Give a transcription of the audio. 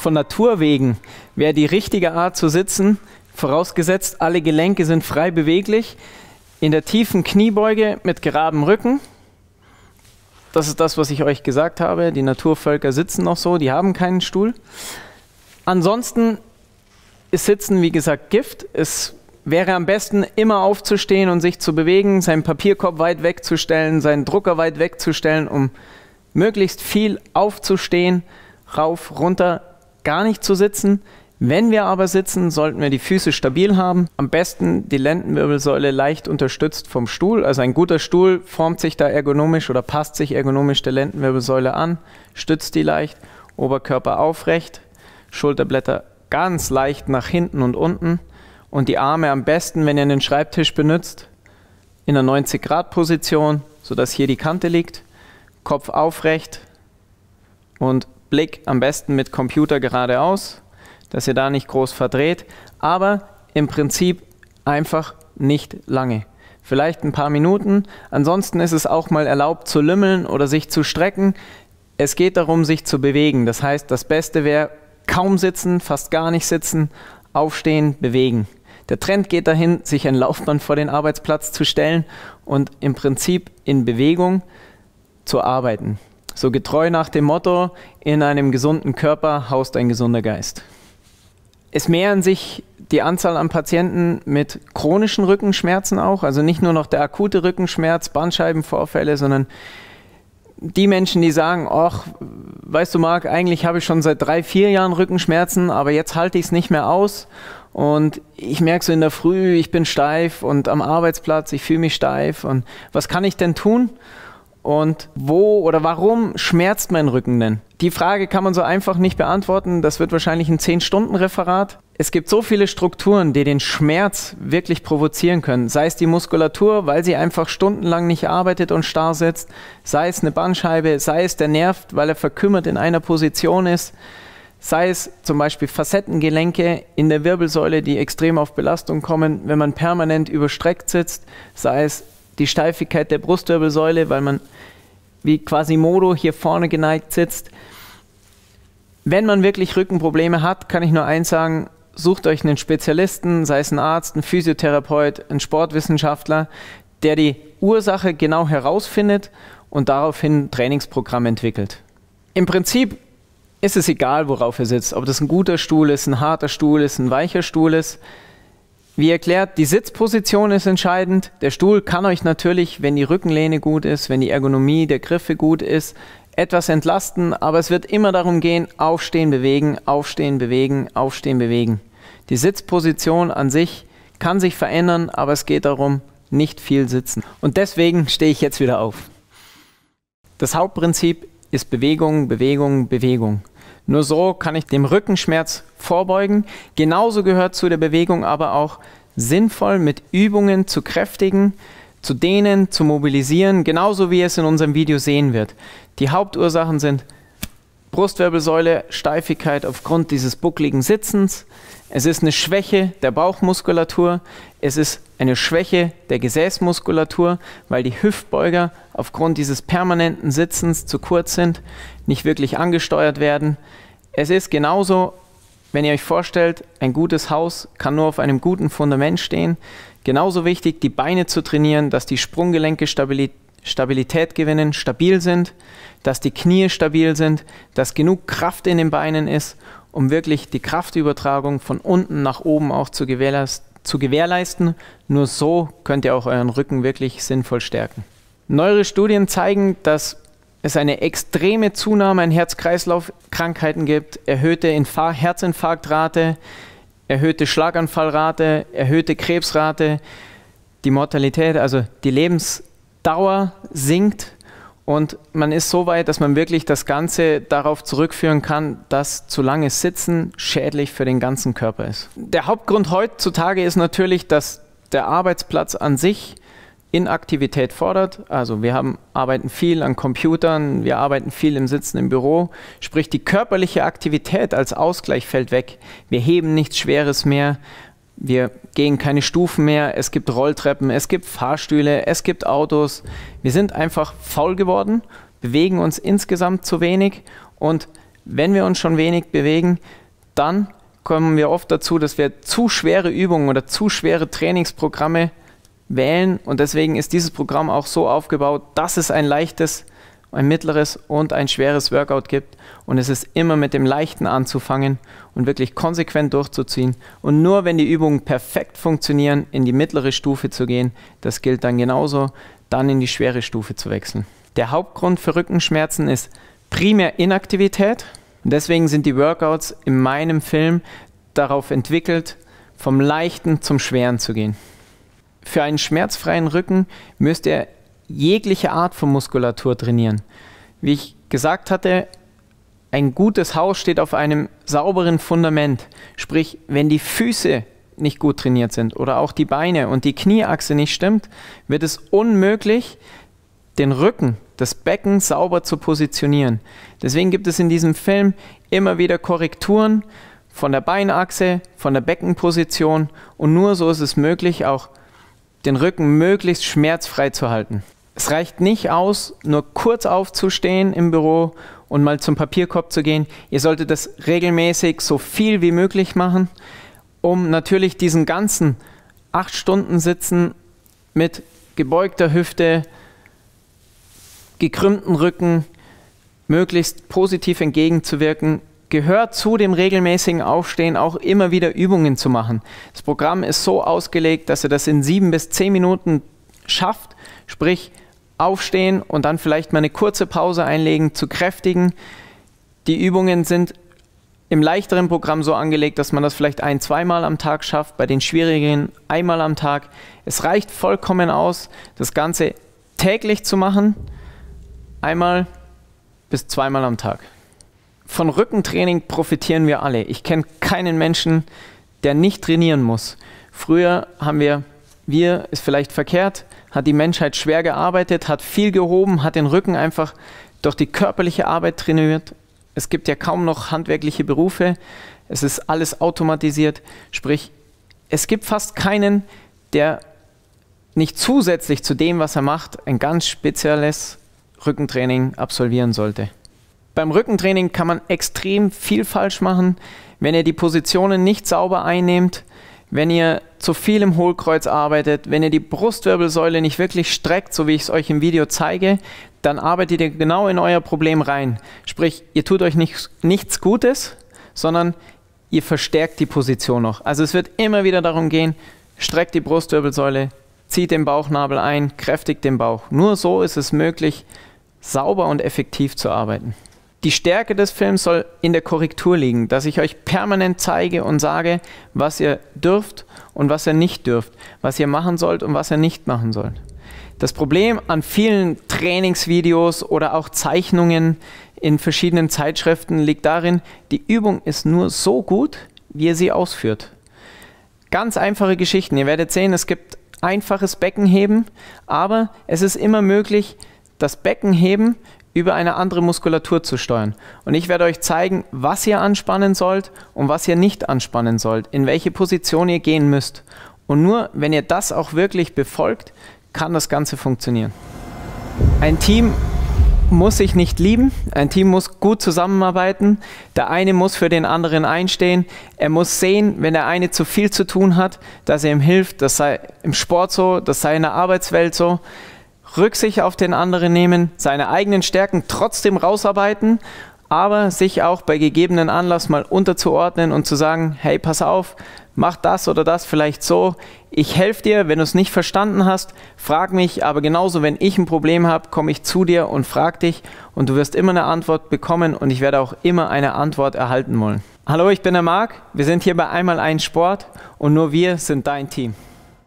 von Natur wegen wäre die richtige Art zu sitzen, vorausgesetzt alle Gelenke sind frei beweglich, in der tiefen Kniebeuge mit geradem Rücken. Das ist das, was ich euch gesagt habe. Die Naturvölker sitzen noch so, die haben keinen Stuhl. Ansonsten ist Sitzen, wie gesagt, Gift. Es wäre am besten, immer aufzustehen und sich zu bewegen, seinen Papierkorb weit wegzustellen, seinen Drucker weit wegzustellen, um möglichst viel aufzustehen, rauf, runter, gar nicht zu sitzen. Wenn wir aber sitzen, sollten wir die Füße stabil haben. Am besten die Lendenwirbelsäule leicht unterstützt vom Stuhl. Also ein guter Stuhl formt sich da ergonomisch oder passt sich ergonomisch der Lendenwirbelsäule an, stützt die leicht, Oberkörper aufrecht, Schulterblätter ganz leicht nach hinten und unten und die Arme am besten, wenn ihr einen Schreibtisch benutzt, in einer 90-Grad-Position, sodass hier die Kante liegt, Kopf aufrecht und Blick am besten mit Computer geradeaus, dass ihr da nicht groß verdreht, aber im Prinzip einfach nicht lange. Vielleicht ein paar Minuten, ansonsten ist es auch mal erlaubt zu lümmeln oder sich zu strecken. Es geht darum, sich zu bewegen. Das heißt, das Beste wäre kaum sitzen, fast gar nicht sitzen, aufstehen, bewegen. Der Trend geht dahin, sich ein Laufband vor den Arbeitsplatz zu stellen und im Prinzip in Bewegung zu arbeiten. So getreu nach dem Motto, in einem gesunden Körper haust ein gesunder Geist. Es mehren sich die Anzahl an Patienten mit chronischen Rückenschmerzen auch, also nicht nur noch der akute Rückenschmerz, Bandscheibenvorfälle, sondern die Menschen, die sagen, ach, weißt du Marc, eigentlich habe ich schon seit 3, 4 Jahren Rückenschmerzen, aber jetzt halte ich es nicht mehr aus und ich merke so in der Früh, ich bin steif und am Arbeitsplatz, ich fühle mich steif und was kann ich denn tun? Und wo oder warum schmerzt mein Rücken denn? Die Frage kann man so einfach nicht beantworten. Das wird wahrscheinlich ein 10-Stunden-Referat. Es gibt so viele Strukturen, die den Schmerz wirklich provozieren können. Sei es die Muskulatur, weil sie einfach stundenlang nicht arbeitet und starr sitzt. Sei es eine Bandscheibe, sei es der Nerv, weil er verkümmert in einer Position ist. Sei es zum Beispiel Facettengelenke in der Wirbelsäule, die extrem auf Belastung kommen, wenn man permanent überstreckt sitzt. Sei es die Steifigkeit der Brustwirbelsäule, weil man wie Quasimodo hier vorne geneigt sitzt. Wenn man wirklich Rückenprobleme hat, kann ich nur eins sagen, sucht euch einen Spezialisten, sei es ein Arzt, ein Physiotherapeut, ein Sportwissenschaftler, der die Ursache genau herausfindet und daraufhin ein Trainingsprogramm entwickelt. Im Prinzip ist es egal, worauf ihr sitzt, ob das ein guter Stuhl ist, ein harter Stuhl ist, ein weicher Stuhl ist. Wie erklärt, die Sitzposition ist entscheidend. Der Stuhl kann euch natürlich, wenn die Rückenlehne gut ist, wenn die Ergonomie der Griffe gut ist, etwas entlasten, aber es wird immer darum gehen, aufstehen, bewegen, aufstehen, bewegen, aufstehen, bewegen. Die Sitzposition an sich kann sich verändern, aber es geht darum, nicht viel sitzen. Und deswegen stehe ich jetzt wieder auf. Das Hauptprinzip ist Bewegung, Bewegung, Bewegung. Nur so kann ich dem Rückenschmerz vorbeugen. Genauso gehört zu der Bewegung aber auch sinnvoll mit Übungen zu kräftigen, zu dehnen, zu mobilisieren, genauso wie ihr es in unserem Video sehen wird. Die Hauptursachen sind Brustwirbelsäule, Steifigkeit aufgrund dieses buckligen Sitzens. Es ist eine Schwäche der Bauchmuskulatur. Es ist eine Schwäche der Gesäßmuskulatur, weil die Hüftbeuger aufgrund dieses permanenten Sitzens zu kurz sind, nicht wirklich angesteuert werden. Es ist genauso, wenn ihr euch vorstellt, ein gutes Haus kann nur auf einem guten Fundament stehen. Genauso wichtig, die Beine zu trainieren, dass die Sprunggelenke Stabilität gewinnen, stabil sind, dass die Knie stabil sind, dass genug Kraft in den Beinen ist, um wirklich die Kraftübertragung von unten nach oben auch zu gewährleisten. Nur so könnt ihr auch euren Rücken wirklich sinnvoll stärken. Neuere Studien zeigen, dass es eine extreme Zunahme an Herz-Kreislauf-Krankheiten gibt, erhöhte Herzinfarktrate, erhöhte Schlaganfallrate, erhöhte Krebsrate, die Mortalität, also die Lebensdauer sinkt und man ist so weit, dass man wirklich das Ganze darauf zurückführen kann, dass zu langes Sitzen schädlich für den ganzen Körper ist. Der Hauptgrund heutzutage ist natürlich, dass der Arbeitsplatz an sich Inaktivität fordert. Also wir arbeiten viel an Computern, wir arbeiten viel im Sitzen im Büro, sprich die körperliche Aktivität als Ausgleich fällt weg. Wir heben nichts Schweres mehr, wir gehen keine Stufen mehr, es gibt Rolltreppen, es gibt Fahrstühle, es gibt Autos. Wir sind einfach faul geworden, bewegen uns insgesamt zu wenig und Wenn wir uns schon wenig bewegen, dann kommen wir oft dazu, dass wir zu schwere Übungen oder zu schwere Trainingsprogramme wählen und deswegen ist dieses Programm auch so aufgebaut, dass es ein leichtes, ein mittleres und ein schweres Workout gibt und es ist immer mit dem Leichten anzufangen und wirklich konsequent durchzuziehen und nur wenn die Übungen perfekt funktionieren, in die mittlere Stufe zu gehen, das gilt dann genauso, dann in die schwere Stufe zu wechseln. Der Hauptgrund für Rückenschmerzen ist primär Inaktivität und deswegen sind die Workouts in meinem Film darauf entwickelt, vom Leichten zum Schweren zu gehen. Für einen schmerzfreien Rücken müsst ihr jegliche Art von Muskulatur trainieren. Wie ich gesagt hatte, ein gutes Haus steht auf einem sauberen Fundament. Sprich, wenn die Füße nicht gut trainiert sind oder auch die Beine und die Knieachse nicht stimmt, wird es unmöglich, den Rücken, das Becken sauber zu positionieren. Deswegen gibt es in diesem Film immer wieder Korrekturen von der Beinachse, von der Beckenposition und nur so ist es möglich, auch den Rücken möglichst schmerzfrei zu halten. Es reicht nicht aus, nur kurz aufzustehen im Büro und mal zum Papierkorb zu gehen. Ihr solltet das regelmäßig so viel wie möglich machen, um natürlich diesen ganzen 8 Stunden Sitzen mit gebeugter Hüfte, gekrümmten Rücken möglichst positiv entgegenzuwirken. Gehört zu dem regelmäßigen Aufstehen auch immer wieder Übungen zu machen. Das Programm ist so ausgelegt, dass ihr das in 7 bis 10 Minuten schafft, sprich aufstehen und dann vielleicht mal eine kurze Pause einlegen, zu kräftigen. Die Übungen sind im leichteren Programm so angelegt, dass man das vielleicht 1-, 2-mal am Tag schafft, bei den schwierigeren einmal am Tag. Es reicht vollkommen aus, das Ganze täglich zu machen, 1- bis 2-mal am Tag. Von Rückentraining profitieren wir alle. Ich kenne keinen Menschen, der nicht trainieren muss. Früher haben wir ist vielleicht verkehrt, hat die Menschheit schwer gearbeitet, hat viel gehoben, hat den Rücken einfach durch die körperliche Arbeit trainiert. Es gibt ja kaum noch handwerkliche Berufe, es ist alles automatisiert. Sprich, es gibt fast keinen, der nicht zusätzlich zu dem, was er macht, ein ganz spezielles Rückentraining absolvieren sollte. Beim Rückentraining kann man extrem viel falsch machen, wenn ihr die Positionen nicht sauber einnehmt, wenn ihr zu viel im Hohlkreuz arbeitet, wenn ihr die Brustwirbelsäule nicht wirklich streckt, so wie ich es euch im Video zeige, dann arbeitet ihr genau in euer Problem rein. Sprich, ihr tut euch nichts Gutes, sondern ihr verstärkt die Position noch. Also es wird immer wieder darum gehen, streckt die Brustwirbelsäule, zieht den Bauchnabel ein, kräftigt den Bauch. Nur so ist es möglich, sauber und effektiv zu arbeiten. Die Stärke des Films soll in der Korrektur liegen, dass ich euch permanent zeige und sage, was ihr dürft und was ihr nicht dürft, was ihr machen sollt und was ihr nicht machen sollt. Das Problem an vielen Trainingsvideos oder auch Zeichnungen in verschiedenen Zeitschriften liegt darin, die Übung ist nur so gut, wie ihr sie ausführt. Ganz einfache Geschichten. Ihr werdet sehen, es gibt einfaches Beckenheben, aber es ist immer möglich, das Beckenheben über eine andere Muskulatur zu steuern. Und ich werde euch zeigen, was ihr anspannen sollt und was ihr nicht anspannen sollt, in welche Position ihr gehen müsst. Und nur wenn ihr das auch wirklich befolgt, kann das Ganze funktionieren. Ein Team muss sich nicht lieben, ein Team muss gut zusammenarbeiten, der eine muss für den anderen einstehen, er muss sehen, wenn der eine zu viel zu tun hat, dass er ihm hilft, das sei im Sport so, das sei in der Arbeitswelt so. Rücksicht auf den anderen nehmen, seine eigenen Stärken trotzdem rausarbeiten, aber sich auch bei gegebenen Anlass mal unterzuordnen und zu sagen, hey, pass auf, mach das oder das vielleicht so, ich helfe dir, wenn du es nicht verstanden hast, frag mich, aber genauso, wenn ich ein Problem habe, komme ich zu dir und frag dich und du wirst immer eine Antwort bekommen und ich werde auch immer eine Antwort erhalten wollen. Hallo, ich bin der Marc, wir sind hier bei Einmal ein Sport und nur wir sind dein Team.